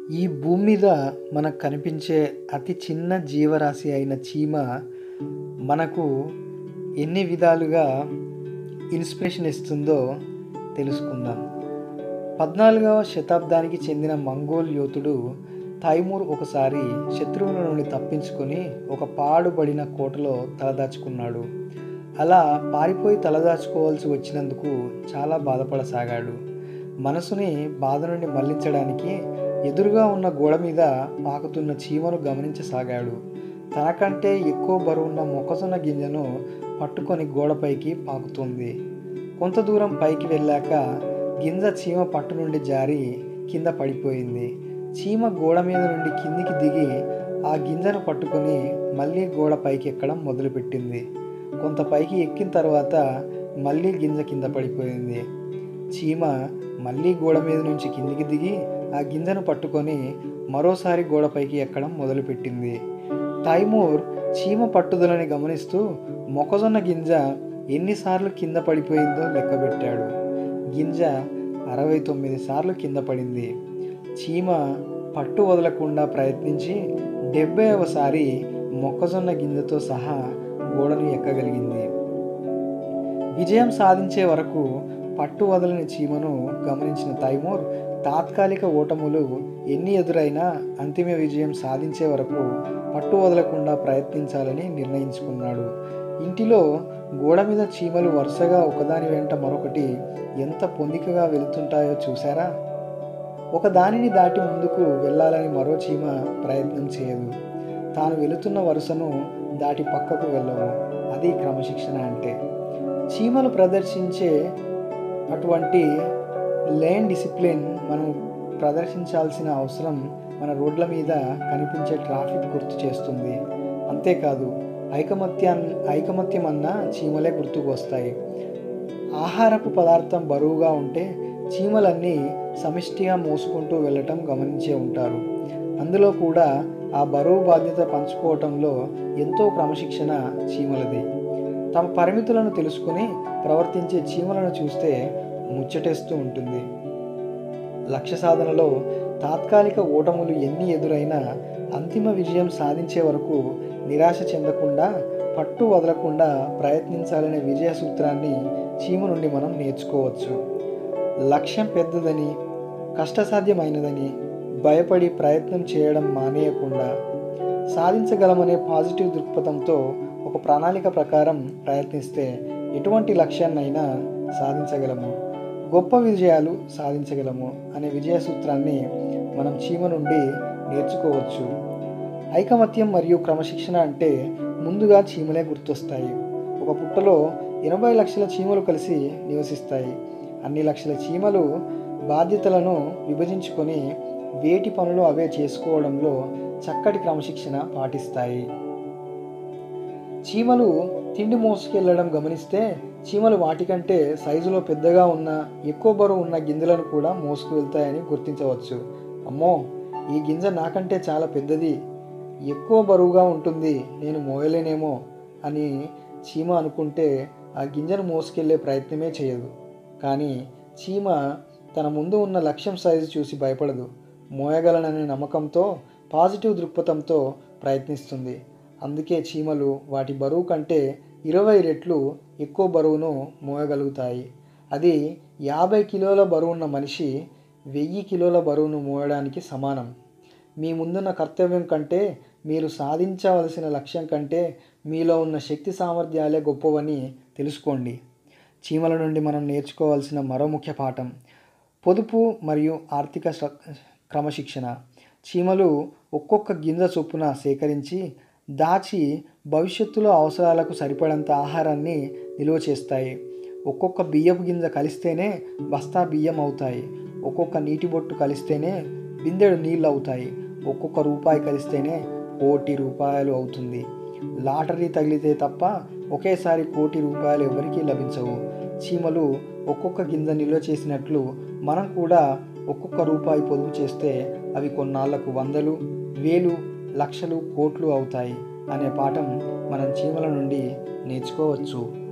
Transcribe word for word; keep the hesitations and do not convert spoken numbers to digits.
ఈ భూమి మీద మనకు కనిపించే అతి చిన్న జీవరాశి అయిన చీమ మనకు ఎన్ని విధాలుగా ఇన్స్పిరేషన్ ఇస్తుందో తెలుసుకుందాం. పద్నాలుగవ శతాబ్దానికి చెందిన మంగోల్ యోధుడు తైమూర్ ఒకసారి శత్రువుల నుండి తప్పించుకొని ఒక పాడుబడిన కోటలో తలదాచుకున్నాడు. అలా పారిపోయి తలదాచుకోవాల్సి వచ్చినందుకు చాలా బాధపడసాగాడు. మనసుని బాధ నుండి మళ్లించడానికి ఎదురుగా ఉన్న గోడ మీద పాకుతున్న చీమను గమనించసాగాడు. తనకంటే ఎక్కువ బరువున్న మొక్కజొన్న గింజను పట్టుకొని గోడపైకి పాకుతుంది. కొంత దూరం పైకి వెళ్ళాక గింజ చీమ పట్టు నుండి జారి కింద పడిపోయింది. చీమ గోడ మీద నుండి కిందికి దిగి ఆ గింజను పట్టుకొని మళ్ళీ గోడ పైకి ఎక్కడం మొదలుపెట్టింది. కొంత పైకి ఎక్కిన తర్వాత మళ్ళీ గింజ కింద పడిపోయింది. చీమ మళ్ళీ గోడ మీద నుంచి కిందికి దిగి ఆ గింజను పట్టుకొని మరోసారి గోడపైకి ఎక్కడం మొదలుపెట్టింది. తైమూర్ చీమ పట్టుదలని గమనిస్తూ మొక్కజొన్న గింజ ఎన్నిసార్లు కింద పడిపోయిందో లెక్కబెట్టాడు. గింజ అరవై తొమ్మిది సార్లు కింద పడింది. చీమ పట్టు వదలకుండా ప్రయత్నించి డెబ్బైవసారి మొక్కజొన్న గింజతో సహా గోడను ఎక్కగలిగింది. విజయం సాధించే వరకు పట్టు వదలని చీమను గమనించిన తైమూర్ తాత్కాలిక ఓటములు ఎన్ని ఎదురైనా అంతిమ విజయం సాధించే వరకు పట్టు వదలకుండా ప్రయత్నించాలని నిర్ణయించుకున్నాడు. ఇంటిలో గోడ మీద చీమలు వరుసగా ఒకదాని వెంట మరొకటి ఎంత పొందికగా వెళుతుంటాయో చూసారా? ఒక దానిని దాటి ముందుకు వెళ్ళాలని మరో చీమ ప్రయత్నం చేయదు. తాను వెళుతున్న వరుసను దాటి పక్కకు వెళ్ళవు. అది క్రమశిక్షణ అంటే. చీమలు ప్రదర్శించే అటువంటి లేన్ డిసిప్లిన్ మనం ప్రదర్శించాల్సిన అవసరం మన రోడ్ల మీద కనిపించే ట్రాఫిక్ గుర్తు చేస్తుంది. అంతేకాదు, ఐకమత్యాన్ని ఐకమత్యం అన్న చీమలే గుర్తుకు వస్తాయి. ఆహారపు పదార్థం బరువుగా ఉంటే చీమలన్నీ సమిష్టిగా మోసుకుంటూ వెళ్ళటం గమనించే ఉంటారు. అందులో కూడా ఆ బరువు బాధ్యత పంచుకోవటంలో ఎంతో క్రమశిక్షణ చీమలది. తమ పరిమితులను తెలుసుకుని ప్రవర్తించే చీమలను చూస్తే ముచ్చటేస్తూ ఉంటుంది. లక్ష్య సాధనలో తాత్కాలిక ఓటములు ఎన్ని ఎదురైనా అంతిమ విజయం సాధించే వరకు నిరాశ చెందకుండా పట్టు వదలకుండా ప్రయత్నించాలనే విజయ సూత్రాన్ని చీమ నుండి మనం నేర్చుకోవచ్చు. లక్ష్యం పెద్దదని, కష్టసాధ్యమైనదని భయపడి ప్రయత్నం చేయడం మానేయకుండా సాధించగలమనే పాజిటివ్ దృక్పథంతో ఒక ప్రణాళిక ప్రకారం ప్రయత్నిస్తే ఎటువంటి లక్ష్యాన్నైనా సాధించగలము, గొప్ప విజయాలు సాధించగలము అనే విజయ సూత్రాన్ని మనం చీమ నుండి నేర్చుకోవచ్చు. ఐకమత్యం మరియు క్రమశిక్షణ అంటే ముందుగా చీమలే గుర్తొస్తాయి. ఒక పుట్టలో ఎనభై లక్షల చీమలు కలిసి నివసిస్తాయి. అన్ని లక్షల చీమలు బాధ్యతలను విభజించుకొని వేటి పనులు అవే చేసుకోవడంలో చక్కటి క్రమశిక్షణ పాటిస్తాయి. చీమలు తిండి మోసుకెళ్లడం గమనిస్తే చీమలు వాటికంటే సైజులో పెద్దగా ఉన్న ఎక్కువ బరువు ఉన్న గింజలను కూడా మోసుకు వెళ్తాయని గుర్తించవచ్చు. అమ్మో, ఈ గింజ నాకంటే చాలా పెద్దది, ఎక్కువ బరువుగా ఉంటుంది, నేను మోయలేనేమో అని చీమ అనుకుంటే ఆ గింజను మోసుకెళ్లే ప్రయత్నమే చేయదు. కానీ చీమ తన ముందు ఉన్న లక్ష్యం సైజు చూసి భయపడదు. మోయగలననే నమ్మకంతో, పాజిటివ్ దృక్పథంతో ప్రయత్నిస్తుంది. అందుకే చీమలు వాటి బరువు కంటే ఇరవై రెట్లు ఎక్కువ బరువును మోయగలుగుతాయి. అది యాభై కిలోల బరువున్న మనిషి వెయ్యి కిలోల బరువును మోయడానికి సమానం. మీ ముందున్న కర్తవ్యం కంటే, మీరు సాధించవలసిన లక్ష్యం కంటే మీలో ఉన్న శక్తి సామర్థ్యాలే గొప్పవని తెలుసుకోండి. చీమల నుండి మనం నేర్చుకోవాల్సిన మరో ముఖ్య పాఠం పొదుపు మరియు ఆర్థిక క్రమశిక్షణ. చీమలు ఒక్కొక్క గింజ చొప్పున సేకరించి దాచి భవిష్యత్తులో అవసరాలకు సరిపడంత ఆహారాన్ని నిల్వ చేస్తాయి. ఒక్కొక్క బియ్యపు గింజ కలిస్తేనే బస్తా బియ్యం అవుతాయి. ఒక్కొక్క నీటి బొట్టు కలిస్తేనే బిందెడు నీళ్ళు అవుతాయి. ఒక్కొక్క రూపాయి కలిస్తేనే కోటి రూపాయలు అవుతుంది. లాటరీ తగిలితే తప్ప ఒకేసారి కోటి రూపాయలు ఎవరికీ లభించవు. చీమలు ఒక్కొక్క గింజ నిల్వ చేసినట్లు మనం కూడా ఒక్కొక్క రూపాయి పొదుపు చేస్తే అవి కొన్నాళ్లకు వందలు, వేలు, లక్షలు, కోట్లు అవుతాయి అనే పాఠం మనం చీమల నుండి నేర్చుకోవచ్చు.